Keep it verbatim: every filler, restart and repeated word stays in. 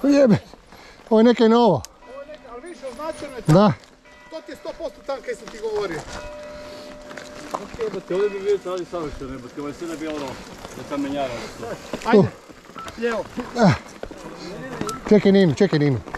Jebe, ovo je neke novo. Ovo je neke, ali više označeno je tako. Da. To ti je sto posto tam kaj sam ti govorio. Jebate, ovdje bi bio tali savršeno, jebate, ovo je sve da bi ono, da tam menjara. Ajde, lijevo. Čekaj Ninu, čekaj Ninu.